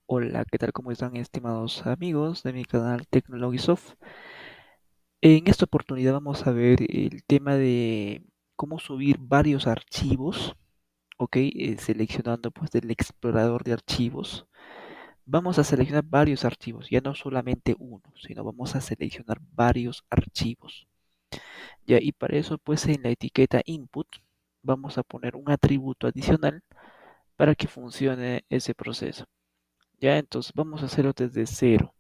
Hola, ¿qué tal? ¿Cómo están, estimados amigos de mi canal Technologysoft? En esta oportunidad vamos a ver el tema de cómo subir varios archivos, ¿ok? Seleccionando pues del explorador de archivos. Vamos a seleccionar varios archivos, ya no solamente uno, sino vamos a seleccionar varios archivos. Ya, y para eso pues en la etiqueta input vamos a poner un atributo adicional para que funcione ese proceso. Ya, entonces vamos a hacerlo desde cero.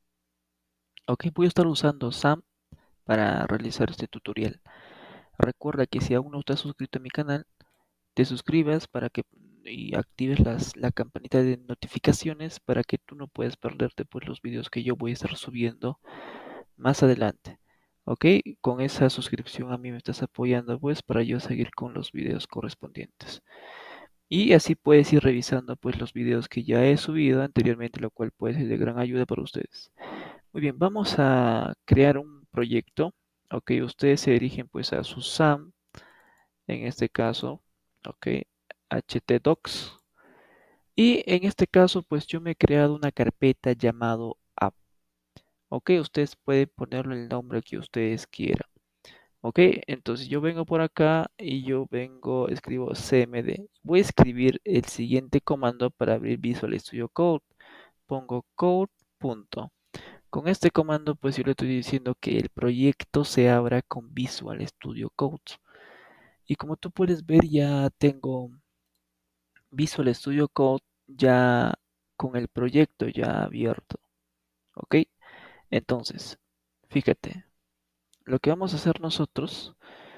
Ok, voy a estar usando SAM para realizar este tutorial. Recuerda que si aún no estás suscrito a mi canal, te suscribas para que y actives la campanita de notificaciones para que tú no puedas perderte pues los videos que yo voy a estar subiendo más adelante. Ok, con esa suscripción a mí me estás apoyando pues para yo seguir con los videos correspondientes. Y así puedes ir revisando pues los videos que ya he subido anteriormente, lo cual puede ser de gran ayuda para ustedes. Muy bien, vamos a crear un proyecto. Ok, ustedes se dirigen pues a su SAM, en este caso, ok, htdocs. Y en este caso pues yo me he creado una carpeta llamado app. Ok, ustedes pueden ponerle el nombre que ustedes quieran. Ok, entonces yo vengo por acá y yo vengo, escribo cmd. Voy a escribir el siguiente comando para abrir Visual Studio Code. Pongo code. Con este comando, pues yo le estoy diciendo que el proyecto se abra con Visual Studio Code. Y como tú puedes ver, ya tengo Visual Studio Code ya con el proyecto ya abierto. ¿Ok? Entonces, fíjate, lo que vamos a hacer nosotros,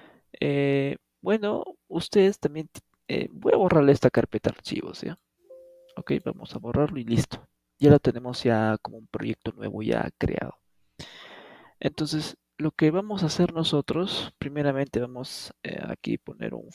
bueno, ustedes también, voy a borrarle esta carpeta archivos, ¿ya? Ok, vamos a borrarlo y listo. Ya lo tenemos ya como un proyecto nuevo ya creado. Entonces, lo que vamos a hacer nosotros, primeramente vamos aquí poner un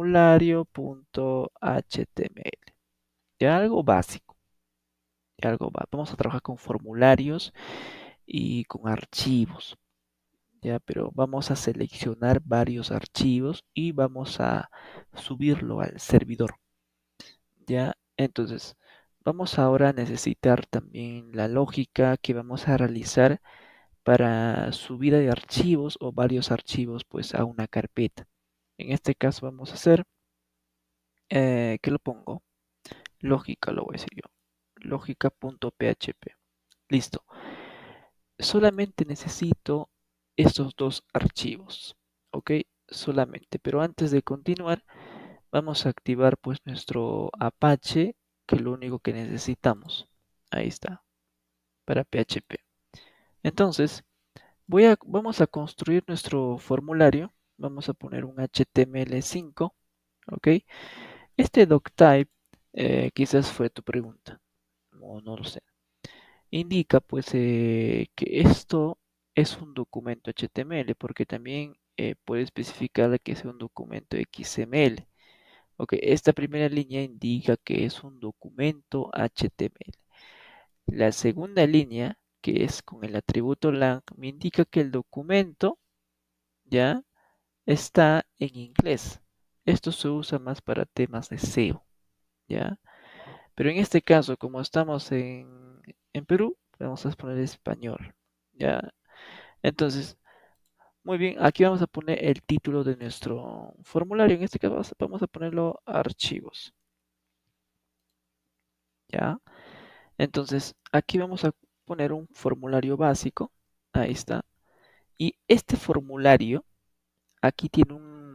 formulario.html. Ya algo básico, vamos a trabajar con formularios y con archivos, ya, pero vamos a seleccionar varios archivos y vamos a subirlo al servidor, ya. Entonces, vamos ahora a necesitar también la lógica que vamos a realizar para subida de archivos o varios archivos pues a una carpeta. En este caso vamos a hacer, ¿qué lo pongo? Lógica lo voy a decir yo. Lógica.php. Listo. Solamente necesito estos dos archivos. ¿Ok? Solamente. Pero antes de continuar, vamos a activar pues nuestro Apache, que es lo único que necesitamos. Ahí está. Para PHP. Entonces, vamos a construir nuestro formulario. Vamos a poner un HTML5. ¿Ok? Este doctype quizás fue tu pregunta. No, no lo sé. Indica pues que esto es un documento HTML porque también puede especificar que sea un documento XML. Ok, esta primera línea indica que es un documento HTML. La segunda línea, que es con el atributo lang, me indica que el documento ya está en inglés. Esto se usa más para temas de SEO, ¿ya? Pero en este caso, como estamos en Perú, vamos a poner español, ¿ya? Entonces, muy bien, aquí vamos a poner el título de nuestro formulario. En este caso vamos a ponerlo archivos, ¿ya? Entonces, aquí vamos a poner un formulario básico. Ahí está. Y este formulario, aquí tiene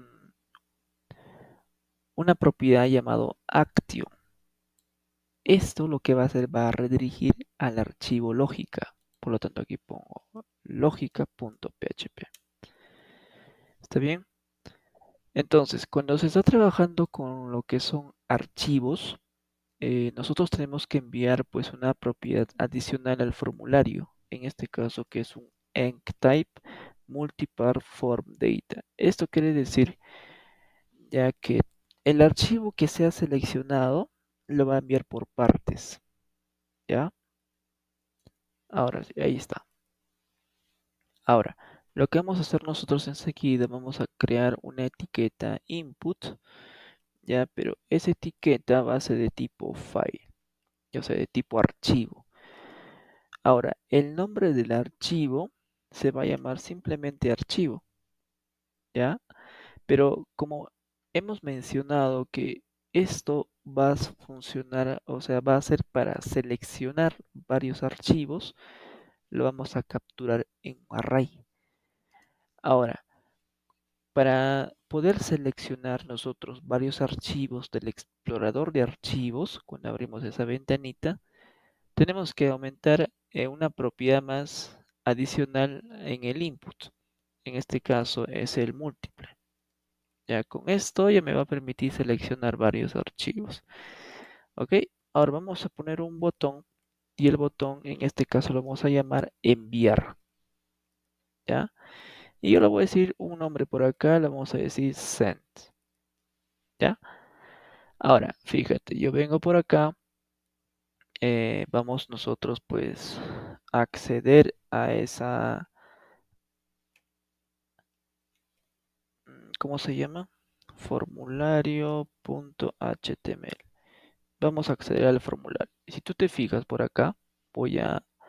una propiedad llamado Action. Esto lo que va a hacer va a redirigir al archivo lógica. Por lo tanto, aquí pongo lógica.php. ¿Está bien? Entonces, cuando se está trabajando con lo que son archivos, nosotros tenemos que enviar pues una propiedad adicional al formulario. En este caso, que es un enctype multipart form data. Esto quiere decir ya que el archivo que sea seleccionado lo va a enviar por partes. ¿Ya? Ahora sí, ahí está. Ahora, lo que vamos a hacer nosotros enseguida, vamos a crear una etiqueta input, ya, pero esa etiqueta va a ser de tipo file. o sea, de tipo archivo. Ahora, el nombre del archivo se va a llamar simplemente archivo, ¿ya? Pero como hemos mencionado que esto va a funcionar, o sea, va a ser para seleccionar varios archivos, lo vamos a capturar en un array. Ahora, para poder seleccionar nosotros varios archivos del explorador de archivos, cuando abrimos esa ventanita, tenemos que aumentar una propiedad más adicional en el input. En este caso es el múltiple. Ya con esto ya me va a permitir seleccionar varios archivos. Ok, ahora vamos a poner un botón y el botón en este caso lo vamos a llamar enviar. ¿Ya? Y yo le voy a decir un nombre por acá, le vamos a decir send. ¿Ya? Ahora, fíjate, yo vengo por acá, vamos nosotros pues a acceder a esa, ¿cómo se llama? Formulario.html. Vamos a acceder al formulario. Y si tú te fijas por acá, voy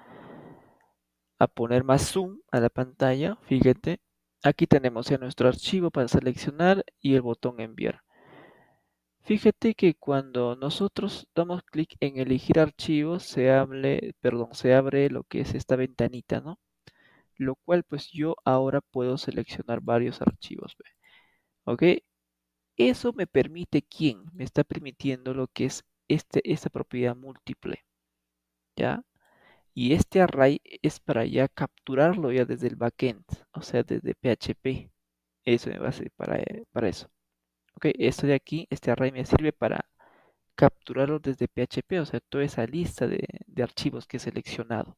a poner más zoom a la pantalla. Fíjate, aquí tenemos ya nuestro archivo para seleccionar y el botón enviar. Fíjate que cuando nosotros damos clic en elegir archivos, se abre lo que es esta ventanita, ¿no? Lo cual pues yo ahora puedo seleccionar varios archivos, ¿ve? ¿Ok? Eso me permite, ¿quién? Me está permitiendo lo que es esta propiedad múltiple, ¿ya? Y este array es para ya capturarlo ya desde el backend, o sea, desde PHP. Eso me va a servir para eso. Ok, esto de aquí, este array me sirve para capturarlo desde PHP, o sea, toda esa lista de archivos que he seleccionado.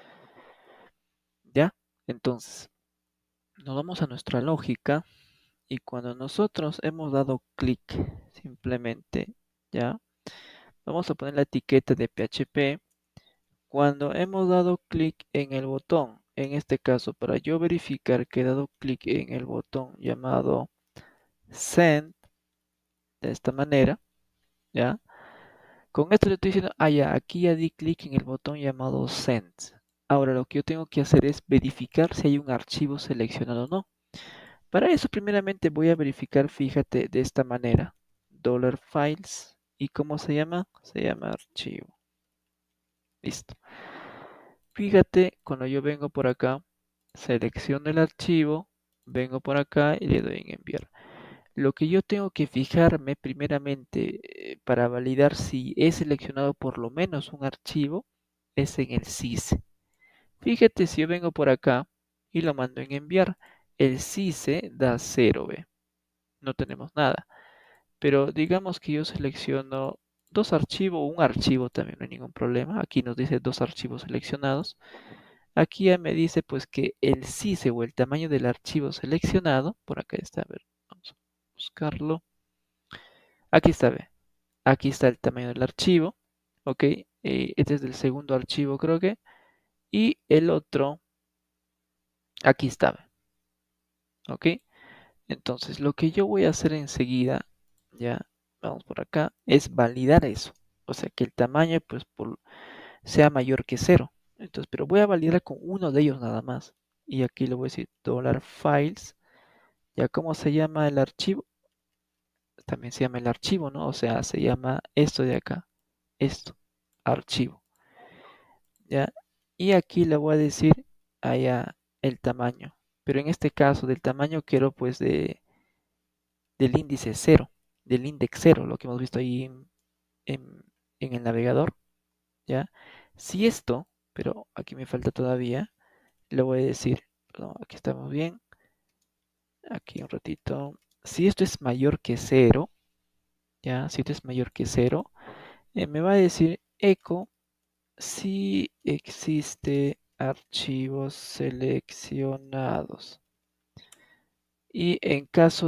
¿Ya? Entonces, nos vamos a nuestra lógica y cuando nosotros hemos dado clic, simplemente, ¿ya? Vamos a poner la etiqueta de PHP. Cuando hemos dado clic en el botón, en este caso, para yo verificar que he dado clic en el botón llamado Send, de esta manera, ¿ya? Con esto le estoy diciendo, ya, aquí ya di clic en el botón llamado Send. Ahora lo que yo tengo que hacer es verificar si hay un archivo seleccionado o no. Para eso, primeramente voy a verificar, fíjate, de esta manera, $files, ¿y cómo se llama? Se llama archivo. Listo. Fíjate, cuando yo vengo por acá, selecciono el archivo, vengo por acá y le doy en enviar. Lo que yo tengo que fijarme primeramente para validar si he seleccionado por lo menos un archivo es en el CISE. Fíjate si yo vengo por acá y lo mando en enviar, el CISE da 0, ¿ve? No tenemos nada. Pero digamos que yo selecciono dos archivos o un archivo también, no hay ningún problema. Aquí nos dice dos archivos seleccionados. Aquí ya me dice pues que el CISE o el tamaño del archivo seleccionado, por acá está, a ver, vamos a buscarlo. Aquí está, ve. Aquí está el tamaño del archivo, ok. Este es del segundo archivo creo que. Y el otro, aquí está, ve, ok. Entonces lo que yo voy a hacer enseguida, ya, vamos por acá, es validar eso. O sea que el tamaño pues sea mayor que cero. Entonces, pero voy a validar con uno de ellos nada más. Y aquí le voy a decir $files. Ya cómo se llama el archivo, también se llama el archivo, ¿no? O sea, se llama esto de acá, esto, archivo, ¿ya? Y aquí le voy a decir allá el tamaño, pero en este caso del tamaño quiero pues del índice cero, del index cero, lo que hemos visto ahí en- en el navegador, ¿ya? Si esto, pero aquí me falta todavía, le voy a decir, perdón, aquí estamos bien, aquí un ratito, si esto es mayor que cero, ¿ya? Si esto es mayor que cero, me va a decir eco si existe archivos seleccionados. Y en caso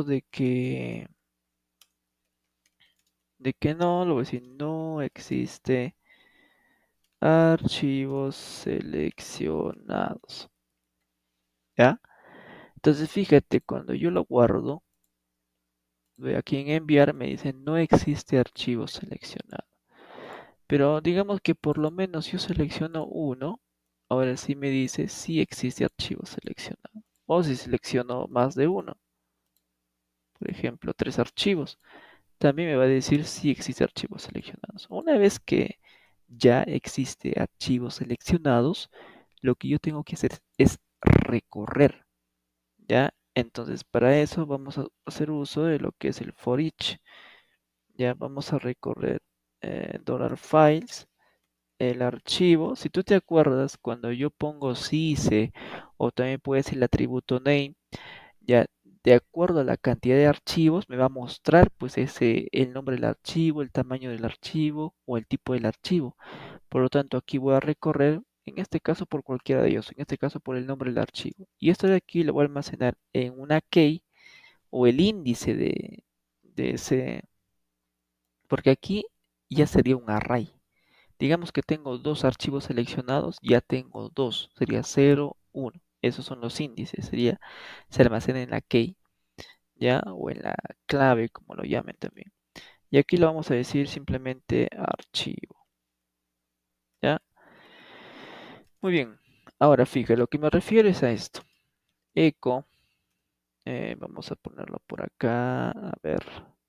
de que no, lo voy a decir no existe archivos seleccionados. ¿Ya? Entonces fíjate, cuando yo lo guardo, ve aquí en enviar, me dice no existe archivo seleccionado. Pero digamos que por lo menos yo selecciono uno, ahora sí me dice si existe archivo seleccionado. O si selecciono más de uno, por ejemplo, 3 archivos, también me va a decir si existe archivos seleccionados. Una vez que ya existe archivos seleccionados, lo que yo tengo que hacer es recorrer, ¿ya? Entonces, para eso vamos a hacer uso de lo que es el for each. Ya vamos a recorrer $files, el archivo. Si tú te acuerdas, cuando yo pongo syse o también puede ser el atributo name, ya de acuerdo a la cantidad de archivos me va a mostrar pues el nombre del archivo, el tamaño del archivo o el tipo del archivo. Por lo tanto, aquí voy a recorrer, en este caso por cualquiera de ellos, en este caso por el nombre del archivo. Y esto de aquí lo voy a almacenar en una key o el índice de ese, porque aquí ya sería un array. Digamos que tengo 2 archivos seleccionados, ya tengo dos, sería 0, 1. Esos son los índices, se almacena en la key, ¿ya? O en la clave, como lo llamen también. Y aquí lo vamos a decir simplemente archivo, ¿ya? Muy bien. Ahora fíjate, lo que me refiero es a esto. Echo, vamos a ponerlo por acá, a ver.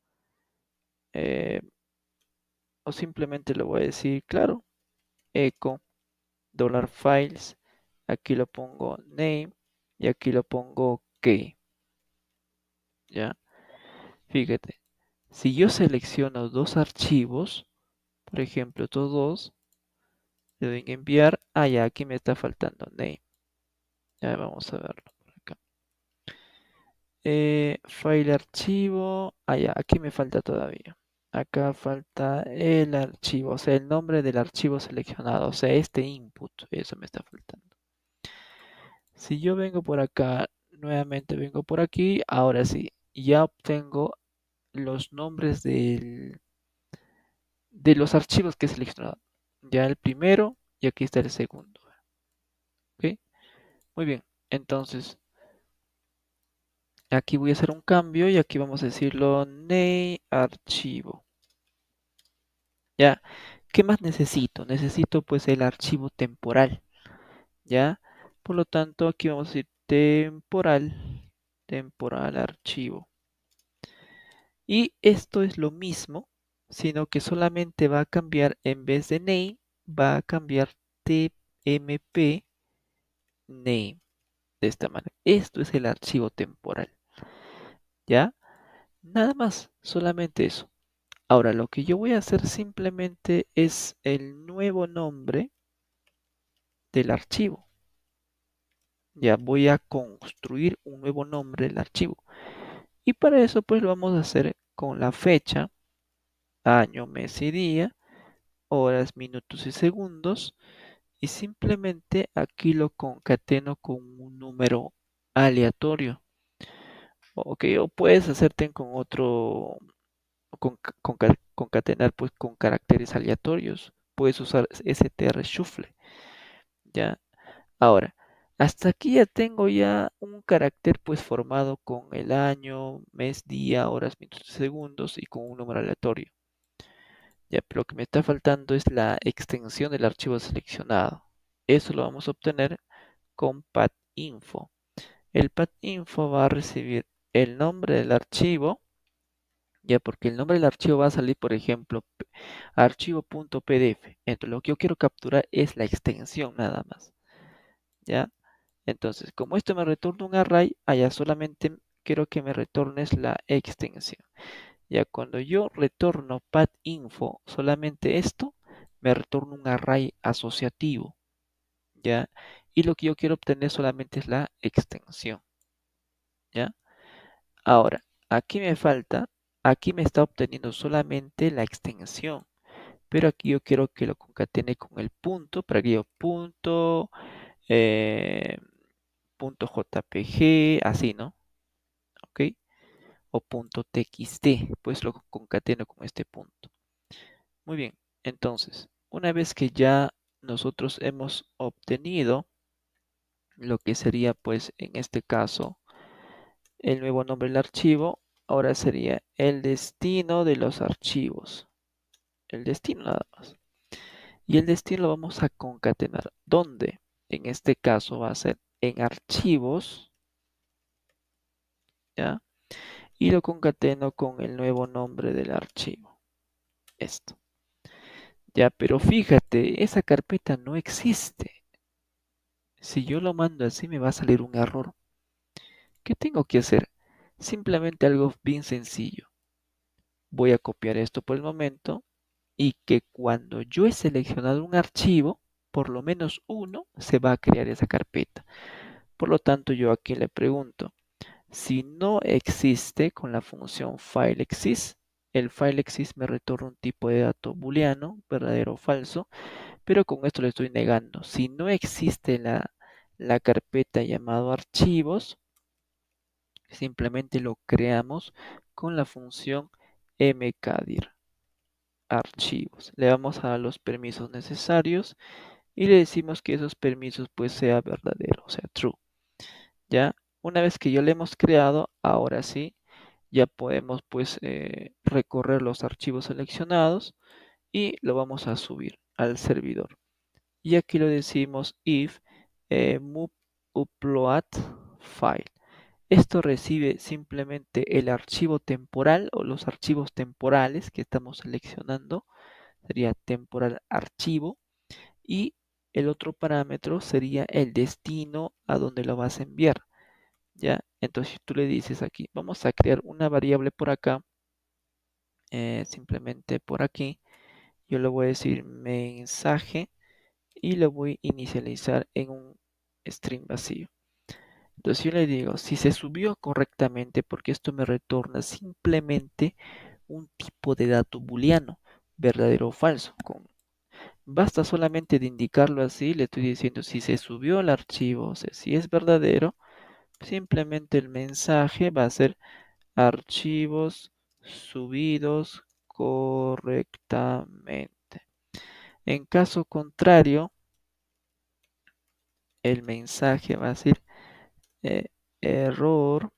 eh, o simplemente lo voy a decir, claro, echo $files, aquí lo pongo name y aquí lo pongo key, ¿ya? Fíjate, si yo selecciono 2 archivos, por ejemplo, todos, le doy en enviar, ya, aquí me está faltando name, ya vamos a verlo por acá. File archivo, ya, aquí me falta todavía. Acá falta el archivo, o sea, el nombre del archivo seleccionado, o sea, este input, eso me está faltando. Si yo vengo por acá, nuevamente vengo por aquí, ahora sí, ya obtengo los nombres de los archivos que he seleccionado. Ya el primero y aquí está el segundo. ¿Ok? Muy bien, entonces aquí voy a hacer un cambio y aquí vamos a decirlo name archivo. Ya, ¿qué más necesito? Necesito pues el archivo temporal. ¿Ya? Por lo tanto, aquí vamos a decir temporal archivo. Y esto es lo mismo, sino que solamente va a cambiar, en vez de name, va a cambiar tmp name. De esta manera. Esto es el archivo temporal. ¿Ya? Nada más, solamente eso. Ahora, lo que yo voy a hacer simplemente es el nuevo nombre del archivo. Ya voy a construir un nuevo nombre del archivo. Y para eso pues lo vamos a hacer con la fecha, año, mes y día, horas, minutos y segundos. Y simplemente aquí lo concateno con un número aleatorio. Ok, o puedes hacerte con otro, concatenar pues con caracteres aleatorios. Puedes usar str shuffle. Ya. Ahora, hasta aquí ya tengo ya un carácter pues formado con el año, mes, día, horas, minutos, segundos y con un número aleatorio. Ya, pero lo que me está faltando es la extensión del archivo seleccionado. Eso lo vamos a obtener con patinfo. El patinfo va a recibir el nombre del archivo, ya porque el nombre del archivo va a salir, por ejemplo, archivo.pdf. Entonces lo que yo quiero capturar es la extensión nada más. ¿Ya? Entonces, como esto me retorna un array, allá solamente quiero que me retornes la extensión. Ya cuando yo retorno patinfo, solamente esto, me retorna un array asociativo. ¿Ya? Y lo que yo quiero obtener solamente es la extensión. ¿Ya? Ahora, aquí me falta, aquí me está obteniendo solamente la extensión. Pero aquí yo quiero que lo concatene con el punto, para que yo punto, eh, punto .jpg, así, ¿no? ¿Ok? O punto .txt, pues lo concateno con este punto. Muy bien, entonces, una vez que ya nosotros hemos obtenido lo que sería, pues, en este caso, el nuevo nombre del archivo, ahora sería el destino de los archivos. El destino nada más. y el destino lo vamos a concatenar. ¿Dónde? En este caso va a ser en archivos, ¿ya? Y lo concateno con el nuevo nombre del archivo. Esto. Ya, pero fíjate, esa carpeta no existe. Si yo lo mando así me va a salir un error. ¿Qué tengo que hacer? Simplemente algo bien sencillo. Voy a copiar esto por el momento y que cuando yo he seleccionado un archivo, por lo menos uno, se va a crear esa carpeta. Por lo tanto, yo aquí le pregunto, si no existe con la función fileExist, el fileExist me retorna un tipo de dato booleano, verdadero o falso, pero con esto le estoy negando. Si no existe la carpeta llamado archivos, simplemente lo creamos con la función mkdir archivos. Le vamos a dar los permisos necesarios y le decimos que esos permisos pues sea verdadero, o sea, true. Ya, una vez que ya lo hemos creado, ahora sí, ya podemos pues recorrer los archivos seleccionados y lo vamos a subir al servidor. Y aquí lo decimos if move upload file. Esto recibe simplemente el archivo temporal o los archivos temporales que estamos seleccionando. Sería temporal archivo. Y el otro parámetro sería el destino a donde lo vas a enviar. ¿Ya? Entonces tú le dices aquí, vamos a crear una variable por acá. Simplemente por aquí. Yo le voy a decir mensaje y lo voy a inicializar en un string vacío. Entonces yo le digo, si se subió correctamente, porque esto me retorna simplemente un tipo de dato booleano, verdadero o falso. Basta solamente de indicarlo así, le estoy diciendo si se subió al archivo, o sea, si es verdadero, simplemente el mensaje va a ser archivos subidos correctamente. En caso contrario, el mensaje va a ser eh, error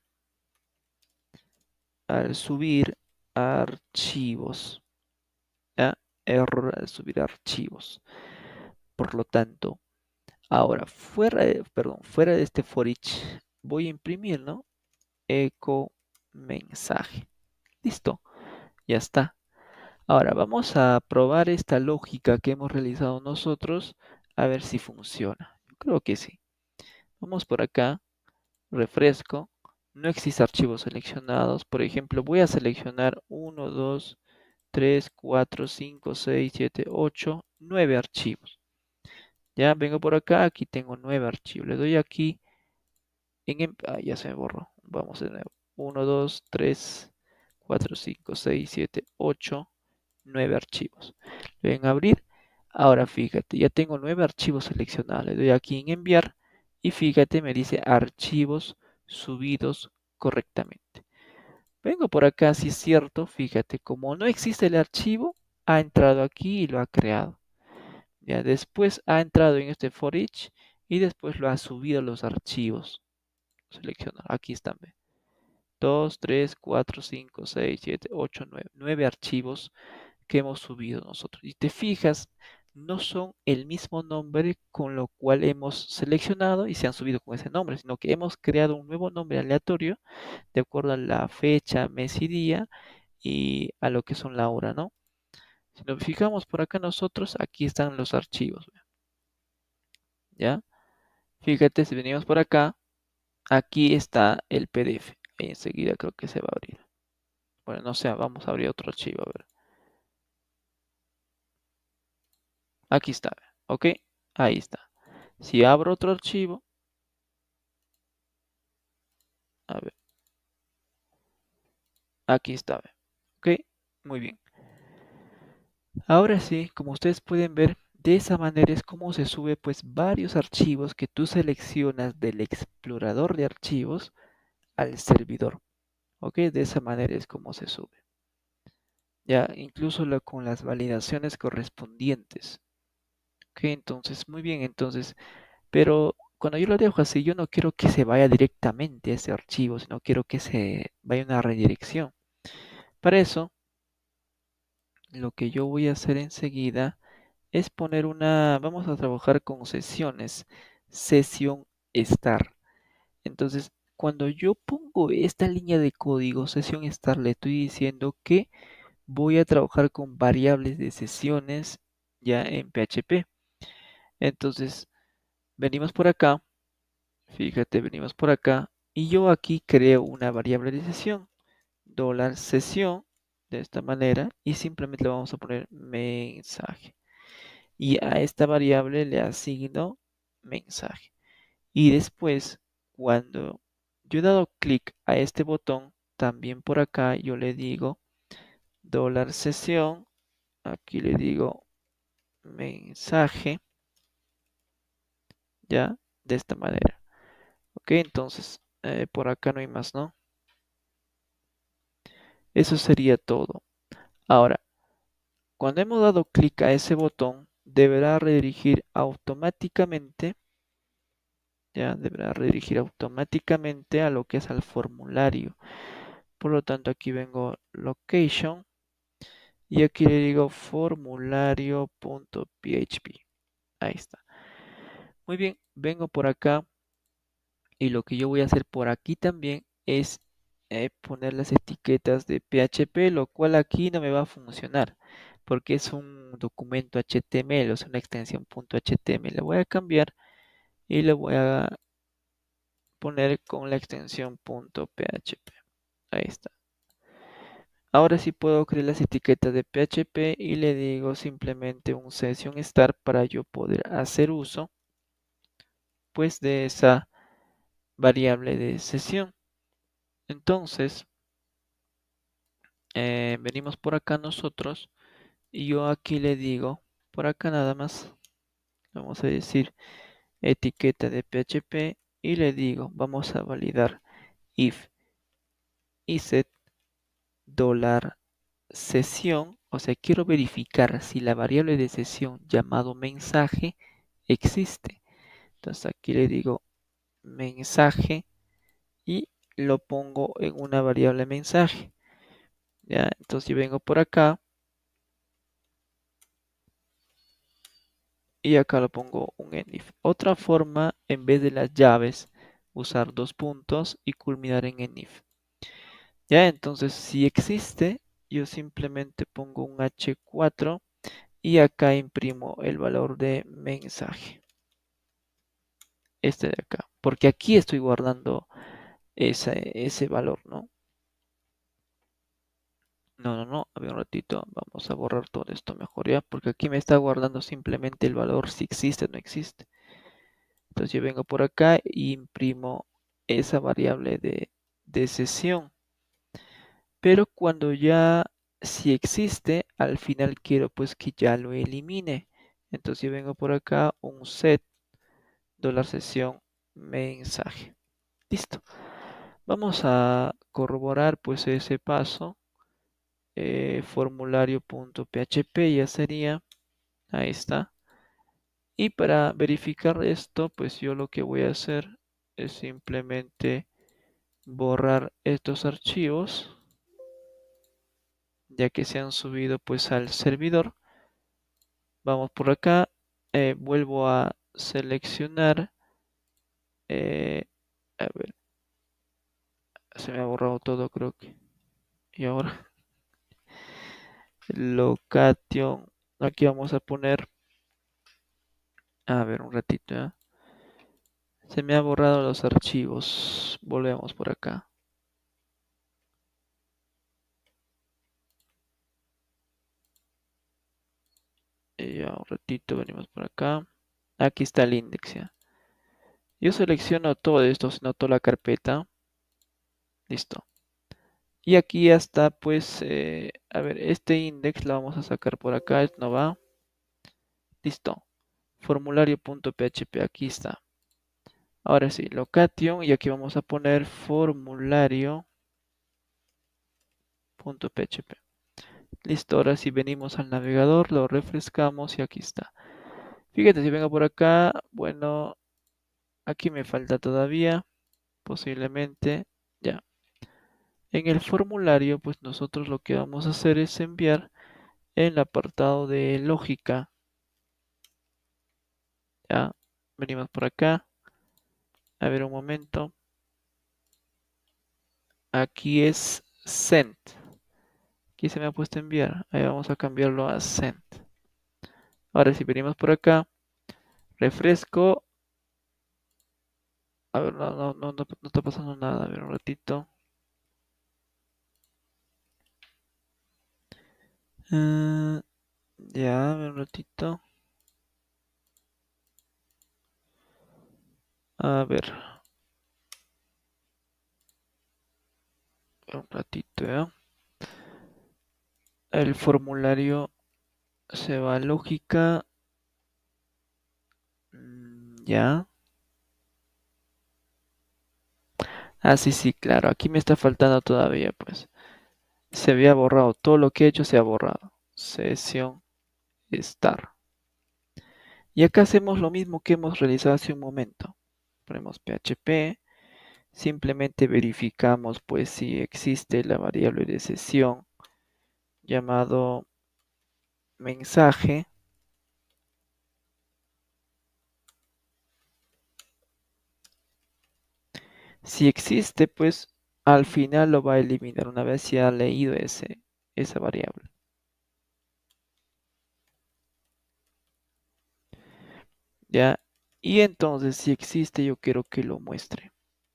al subir archivos. ¿Ya? Error al subir archivos. Por lo tanto, ahora fuera de este for each, voy a imprimir, ¿no? Eco mensaje. Listo, ya está. Ahora vamos a probar esta lógica que hemos realizado nosotros a ver si funciona. Yo creo que sí. Vamos por acá, refresco. No existe archivos seleccionados. Por ejemplo, voy a seleccionar 1, 2, 3, 4, 5, 6, 7, 8, 9 archivos. Ya vengo por acá, aquí tengo 9 archivos. Le doy aquí ya se me borró. Vamos de nuevo. 1, 2, 3, 4, 5, 6, 7, 8, 9 archivos. Le doy en abrir. Ahora fíjate, ya tengo 9 archivos seleccionados. Le doy aquí en enviar y fíjate, me dice archivos subidos correctamente. Vengo por acá, si es cierto, fíjate, como no existe el archivo, ha entrado aquí y lo ha creado. Ya después ha entrado en este for each y después lo ha subido los archivos. Seleccionar, aquí están. 2, 3, 4, 5, 6, 7, 8, 9. 9 archivos que hemos subido nosotros. Y te fijas, no son el mismo nombre con lo cual hemos seleccionado y se han subido con ese nombre, sino que hemos creado un nuevo nombre aleatorio de acuerdo a la fecha, mes y día y a lo que son la hora, ¿no? Si nos fijamos por acá nosotros, aquí están los archivos, ¿ya? Fíjate, si venimos por acá, aquí está el PDF. Ahí enseguida creo que se va a abrir. Bueno, no sé, vamos a abrir otro archivo, a ver. Aquí está, ¿ok? Ahí está. Si abro otro archivo, a ver, aquí está, ¿ok? Muy bien. Ahora sí, como ustedes pueden ver, de esa manera es como se sube pues varios archivos que tú seleccionas del explorador de archivos al servidor, ¿ok? De esa manera es como se sube. Ya, incluso con las validaciones correspondientes. Ok, entonces, muy bien, entonces, pero cuando yo lo dejo así, yo no quiero que se vaya directamente a ese archivo, sino quiero que se vaya una redirección. Para eso, lo que yo voy a hacer enseguida es poner vamos a trabajar con sesiones, sesión star. Entonces, cuando yo pongo esta línea de código, sesión star, le estoy diciendo que voy a trabajar con variables de sesiones ya en PHP. Entonces, venimos por acá, fíjate, venimos por acá y yo aquí creo una variable de sesión, $sesión, de esta manera, y simplemente le vamos a poner mensaje. Y a esta variable le asigno mensaje. Y después, cuando yo he dado clic a este botón, también por acá yo le digo $sesión, aquí le digo mensaje, ya, de esta manera. Ok, entonces por acá no hay más, ¿no? Eso sería todo. Ahora, cuando hemos dado clic a ese botón, deberá redirigir automáticamente, ya, deberá redirigir automáticamente a lo que es al formulario. Por lo tanto, aquí vengo location y aquí le digo formulario.php. Ahí está. Muy bien, vengo por acá y lo que yo voy a hacer por aquí también es poner las etiquetas de PHP, lo cual aquí no me va a funcionar porque es un documento HTML, o sea, una extensión .html. Le voy a cambiar y le voy a poner con la extensión .php. Ahí está. Ahora sí puedo crear las etiquetas de PHP y le digo simplemente un session start para yo poder hacer uso pues de esa variable de sesión. Entonces, venimos por acá nosotros y yo aquí le digo, por acá nada más, vamos a decir etiqueta de PHP y le digo, vamos a validar if iset $sesión, o sea, quiero verificar si la variable de sesión llamado mensaje existe. Entonces aquí le digo mensaje y lo pongo en una variable mensaje. Ya, entonces yo vengo por acá y acá lo pongo un enif. Otra forma, en vez de las llaves, usar dos puntos y culminar en enif. Ya, entonces si existe, yo simplemente pongo un H4 y acá imprimo el valor de mensaje. Este de acá. Porque aquí estoy guardando ese valor, ¿no? No. A ver un ratito. Vamos a borrar todo esto mejor ya. Porque aquí me está guardando simplemente el valor si existe o no existe. Entonces yo vengo por acá e imprimo esa variable de sesión. Pero cuando ya si existe, al final quiero pues que ya lo elimine. Entonces yo vengo por acá, un set $sesión mensaje. Listo. Vamos a corroborar pues ese paso. Formulario.php ya sería. Ahí está. Y para verificar esto, pues yo lo que voy a hacer es simplemente borrar estos archivos, ya que se han subido pues al servidor. Vamos por acá, vuelvo a seleccionar, a ver, se me ha borrado todo creo que, y ahora, location, aquí vamos a poner, a ver un ratito, ¿eh? Se me ha borrado los archivos, volvemos por acá. Y ya un ratito venimos por acá. Aquí está el index ya. Yo selecciono todo esto, sino toda la carpeta. Listo. Y aquí ya está, pues, a ver, este index lo vamos a sacar por acá, esto no va. Listo. Formulario.php, aquí está. Ahora sí, location, y aquí vamos a poner formulario.php. Listo, ahora si venimos al navegador, lo refrescamos y aquí está. Fíjate, si vengo por acá, bueno, aquí me falta todavía, posiblemente, ya. En el formulario, pues nosotros lo que vamos a hacer es enviar en el apartado de lógica. Ya, venimos por acá. A ver un momento. Aquí es send. Aquí se me ha puesto enviar. Ahí vamos a cambiarlo a send. Ahora si venimos por acá, refresco. A ver, no está pasando nada. A ver un ratito. Ya, a ver un ratito. A ver, un ratito, ¿ya? El formulario se va a lógica. Ya. Ah, sí, sí, claro. Aquí me está faltando todavía, pues. Se había borrado. Todo lo que he hecho se ha borrado. Sesión estar. Y acá hacemos lo mismo que hemos realizado hace un momento. Ponemos PHP. Simplemente verificamos, pues, si existe la variable de sesión llamado mensaje. Si existe, pues al final lo va a eliminar una vez ya ha leído esa variable. ¿Ya? Y entonces, si existe, yo quiero que lo muestre.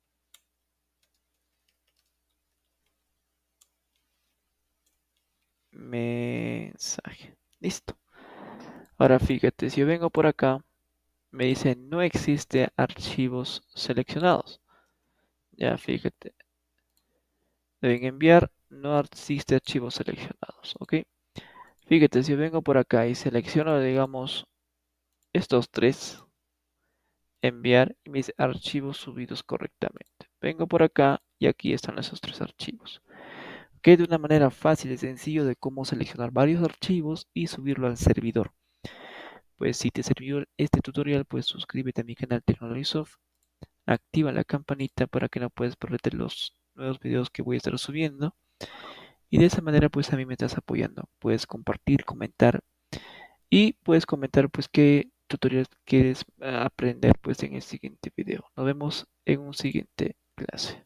Mensaje. Listo. Ahora fíjate, si yo vengo por acá, me dice no existe archivos seleccionados. Ya, fíjate. Deben enviar, no existe archivos seleccionados. ¿Ok? Fíjate, si yo vengo por acá y selecciono, digamos, estos tres, enviar y mis archivos subidos correctamente. Vengo por acá y aquí están esos tres archivos. Que de una manera fácil y sencillo de cómo seleccionar varios archivos y subirlo al servidor. Pues si te sirvió este tutorial, pues suscríbete a mi canal Tecnologisoft, activa la campanita para que no puedas perderte los nuevos videos que voy a estar subiendo. Y de esa manera pues a mí me estás apoyando. Puedes compartir, comentar y puedes comentar pues qué tutorial quieres aprender pues en el siguiente video. Nos vemos en un siguiente clase.